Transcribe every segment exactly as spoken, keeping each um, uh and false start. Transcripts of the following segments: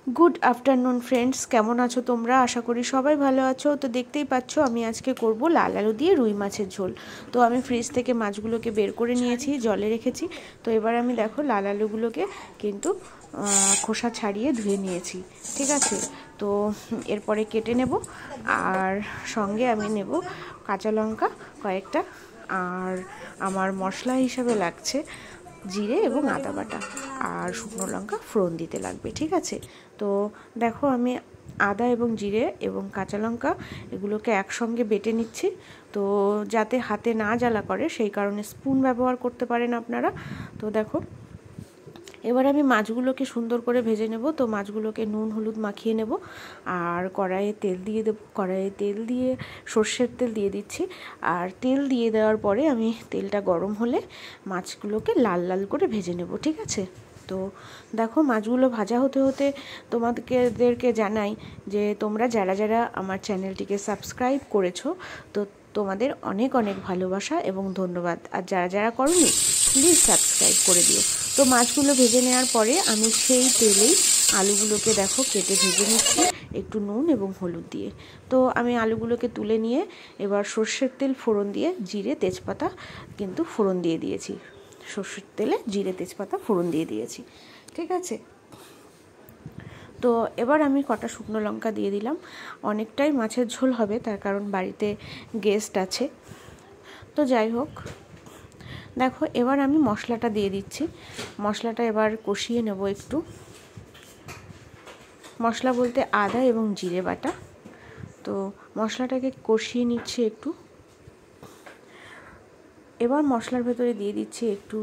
Good afternoon friends, কেমন আছো তোমরা? আশা করি সবাই ভালো আছো। তো দেখতেই পাচ্ছ আমি আজকে করব লাল আলু দিয়ে রুই মাছের ঝোল। তো আমি ফ্রিজ থেকে মাছগুলোকে বের করে নিয়েছি, জলে রেখেছি। তো এবার আমি দেখো লাল আলুগুলোকে কিন্তু খোসা ছাড়িয়ে ধুয়ে নিয়েছি, ঠিক আছে। তো এরপরে কেটে নেব, আর সঙ্গে আমি নেব কাঁচা লঙ্কা কয়েকটা, আর আমার মশলা হিসাবে লাগছে জিরে এবং আদা বাটা, আর শুকনো লঙ্কা ফোড়ন দিতে লাগবে, ঠিক আছে। তো দেখো আমি আদা এবং জিরে এবং কাঁচা লঙ্কা এগুলোকে একসঙ্গে বেটে নিচ্ছি। তো যাতে হাতে না জ্বালা করে সেই কারণে স্পুন ব্যবহার করতে পারেন আপনারা। তো দেখো এবার আমি মাছগুলোকে সুন্দর করে ভেজে নেব। তো মাছগুলোকে নুন হলুদ মাখিয়ে নেব, আর কড়াইয়ে তেল দিয়ে দেবো। কড়াইয়ে তেল দিয়ে সর্ষের তেল দিয়ে দিচ্ছি, আর তেল দিয়ে দেওয়ার পরে আমি তেলটা গরম হলে মাছগুলোকে লাল লাল করে ভেজে নেব, ঠিক আছে। তো দেখো মাছগুলো ভাজা হতে হতে তোমাদেরকে জানাই যে তোমরা যারা যারা আমার চ্যানেলটিকে সাবস্ক্রাইব করেছো, তো তোমাদের অনেক অনেক ভালোবাসা এবং ধন্যবাদ। আর যারা যারা করোনি প্লিজ সাবস্ক্রাইব করে দিও। তো মাছগুলো ভেজে নেওয়ার পরে আমি সেই তেলেই আলুগুলোকে দেখো কেটে ভেজে নিচ্ছি একটু নুন এবং হলুদ দিয়ে। তো আমি আলুগুলোকে তুলে নিয়ে এবার সর্ষের তেল ফোড়ন দিয়ে জিরে তেজপাতা কিন্তু ফোড়ন দিয়ে দিয়েছি। সর্ষের তেলে জিরে তেজপাতা ফোড়ন দিয়ে দিয়েছি, ঠিক আছে। তো এবার আমি কটা শুকনো লঙ্কা দিয়ে দিলাম। অনেকটাই মাছের ঝোল হবে, তার কারণ বাড়িতে গেস্ট আছে। তো যাই হোক, দেখো এবার আমি মশলাটা দিয়ে দিচ্ছি। মশলাটা এবার কষিয়ে নেব একটু। মশলা বলতে আদা এবং জিরে বাটা। তো মশলাটাকে কষিয়ে নিচ্ছি একটু। এবার মশলার ভেতরে দিয়ে দিচ্ছি একটু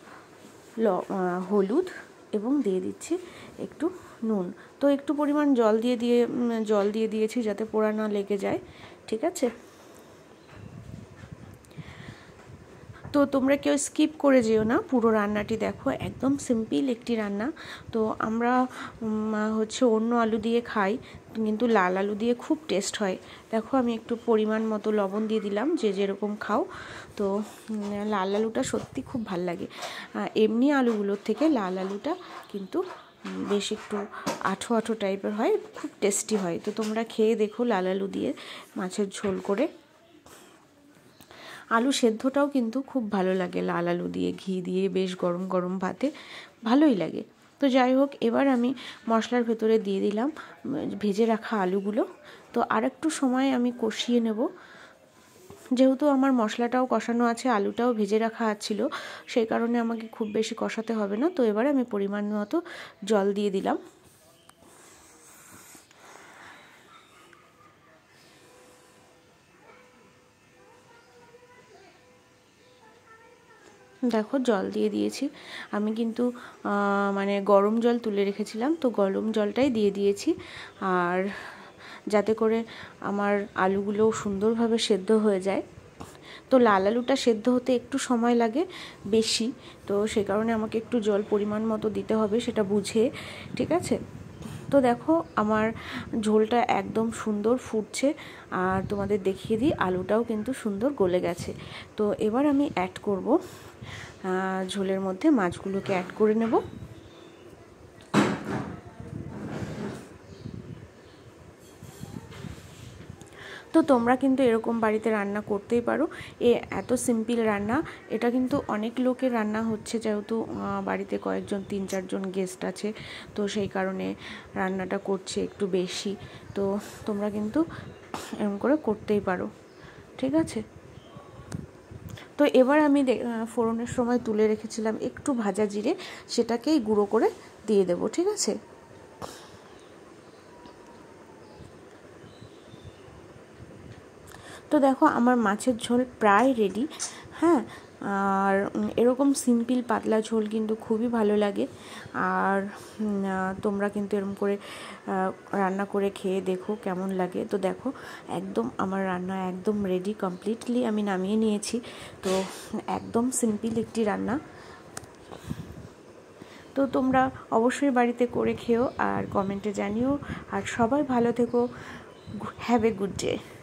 হলুদ এবং দিয়ে দিচ্ছি একটু নুন। তো একটু পরিমাণ জল দিয়ে দিয়ে জল দিয়ে দিয়েছি যাতে পোড়া না লেগে যায়, ঠিক আছে। তো তোমরা কেউ স্কিপ করে যেও না, পুরো রান্নাটি দেখো, একদম সিম্পল একটি রান্না। তো আমরা হচ্ছে অন্য আলু দিয়ে খাই, কিন্তু লাল আলু দিয়ে খুব টেস্ট হয়। দেখো আমি একটু পরিমাণ মতো লবণ দিয়ে দিলাম, যে যেরকম খাও। তো লাল আলুটা সত্যি খুব ভাল লাগে। এমনি আলুগুলোর থেকে লাল আলুটা কিন্তু বেশ একটু আঠো আঠো টাইপের হয়, খুব টেস্টি হয়। তো তোমরা খেয়ে দেখো লাল আলু দিয়ে মাছের ঝোল করে। আলু সেদ্ধটাও কিন্তু খুব ভালো লাগে লাল আলু দিয়ে, ঘি দিয়ে বেশ গরম গরম ভাতে ভালোই লাগে। তো যাই হোক, এবার আমি মশলার ভেতরে দিয়ে দিলাম ভেজে রাখা আলুগুলো। তো আর একটু সময় আমি কষিয়ে নেব, যেহেতু আমার মশলাটাও কষানো আছে, আলুটাও ভেজে রাখা ছিল, সেই কারণে আমাকে খুব বেশি কষাতে হবে না। তো এবার আমি পরিমাণ মতো জল দিয়ে দিলাম। দেখো জল দিয়ে দিয়েছি আমি, কিন্তু মানে গরম জল তুলে রেখেছিলাম, তো গরম জলটাই দিয়ে দিয়েছি। আর যাতে করে আমার আলুগুলোও সুন্দরভাবে সেদ্ধ হয়ে যায়। তো লাল আলুটা সেদ্ধ হতে একটু সময় লাগে বেশি, তো সেই কারণে আমাকে একটু জল পরিমাণ মতো দিতে হবে, সেটা বুঝে, ঠিক আছে। তো দেখো আমার ঝোলটা একদম সুন্দর ফুটছে, আর তোমাদের দেখিয়ে দিই আলুটাও কিন্তু সুন্দর গলে গেছে। তো এবার আমি অ্যাড করব ঝোলের মধ্যে মাছগুলোকে অ্যাড করে নেব। তো তোমরা কিন্তু এরকম বাড়িতে রান্না করতেই পারো। এ এত সিম্পল রান্না, এটা কিন্তু অনেক লোকের রান্না হচ্ছে, যেহেতু বাড়িতে কয়েকজন তিন চারজন গেস্ট আছে, তো সেই কারণে রান্নাটা করছে একটু বেশি। তো তোমরা কিন্তু এরকম করে করতেই পারো, ঠিক আছে। তো এবার আমি ফোড়নের সময় তুলে রেখেছিলাম একটু ভাজা জিরে, সেটাকেই গুঁড়ো করে দিয়ে দেবো, ঠিক আছে। তো দেখো আমার মাছের ঝোল প্রায় রেডি, হ্যাঁ। আর এরকম সিম্পল পাতলা ঝোল কিন্তু খুবই ভালো লাগে। আর তোমরা কিন্তু এরকম করে রান্না করে খেয়ে দেখো কেমন লাগে। তো দেখো একদম আমার রান্না একদম রেডি, কমপ্লিটলি আমি নামিয়ে নিয়েছি। তো একদম সিম্পল একটি রান্না। তো তোমরা অবশ্যই বাড়িতে করে খেও আর কমেন্টে জানিও। আর সবাই ভালো থেকো। Have a good day.